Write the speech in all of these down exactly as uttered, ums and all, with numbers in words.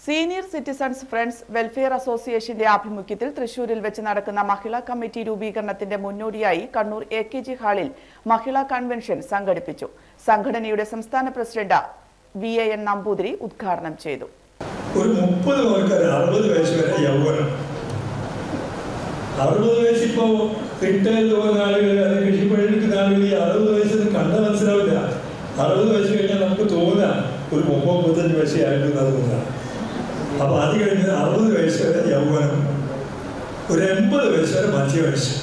Senior citizens friends welfare അസോസിയേഷന്റെ ആഭിമുഖ്യത്തിൽ തൃശൂരിൽ വെച്ച് നടക്കുന്ന മഹിളാ കമ്മിറ്റി രൂപീകരണത്തിന്റെ മുന്നോടിയായി കണ്ണൂർ എ കെ ജി ഹാളിൽ മഹിളാ കൺവെൻഷൻ സംഘടിപ്പിച്ചു. സംഘടനയുടെ സംസ്ഥാന president V A N Namboothiri ഉദ്ഘാടനം ചെയ്തു. ഒരു മുപ്പത് പേർക്ക് അറുപത് വയസ്സ് വരെ യൗവനം, അറുപത് വയസ്സ് ഇപ്പോ റിട്ടയർ പോകുന്ന ആളുകൾ, അത് കൃഷിപ്പണിയെടുക്കുന്ന ആളുകൾ ഈ അറുപത് വയസ്സിന് കണ്ട മനസ്സിലാവില്ല. അറുപത് വയസ്സ് കഴിഞ്ഞാൽ നമുക്ക് തോന്നാം ഒരു മുപ്പത് മുപ്പത്തഞ്ച് വയസ്സേ ആയിരിക്കുന്നത് തോന്നാം. അപ്പൊ അത് കഴിഞ്ഞ് അറുപത് വയസ്സ് വരെ യൗവനം, ഒരു എൺപത് വയസ്സ് വരെ മധ്യവയസ്സ്,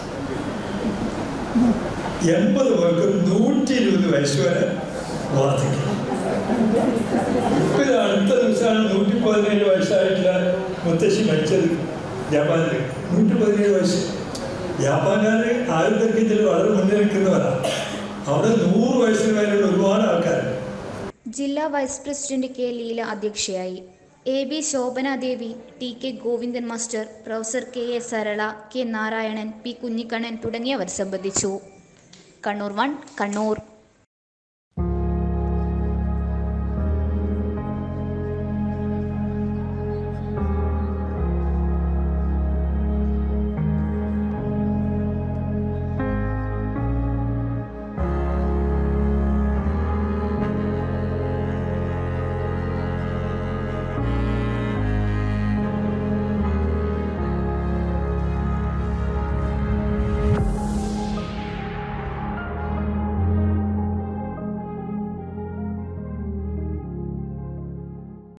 എൺപത് പേർക്ക് നൂറ്റി ഇരുപത് വയസ്സ് വരെ വാർദ്ധക്യം. ഇപ്പൊ ഇത് അടുത്ത ദിവസമാണ് നൂറ്റി പതിനേഴ് വയസ്സായിട്ടുള്ള മുത്തശ്ശി മരിച്ചത് ജപ്പാനിൽ. നൂറ്റി പതിനേഴ് വയസ്സ്. ജപ്പാൻകാര് ആരോഗ്യത്തിൽ വളരെ മുന്നിൽ നിൽക്കുന്നവരാണ്. അവിടെ നൂറ് വയസ്സിന് മേലുള്ള ഒരുപാട് ആൾക്കാർ. ജില്ലാ വൈസ് പ്രസിഡന്റ് കെ ലീല അധ്യക്ഷയായി. A B Shobhanadevi, T K Govindan master, professor K A Sarala, K Narayanan, P Kunhikannan തുടങ്ങിയവർ സംബന്ധിച്ചു. കണ്ണൂർ വൺ കണ്ണൂർ.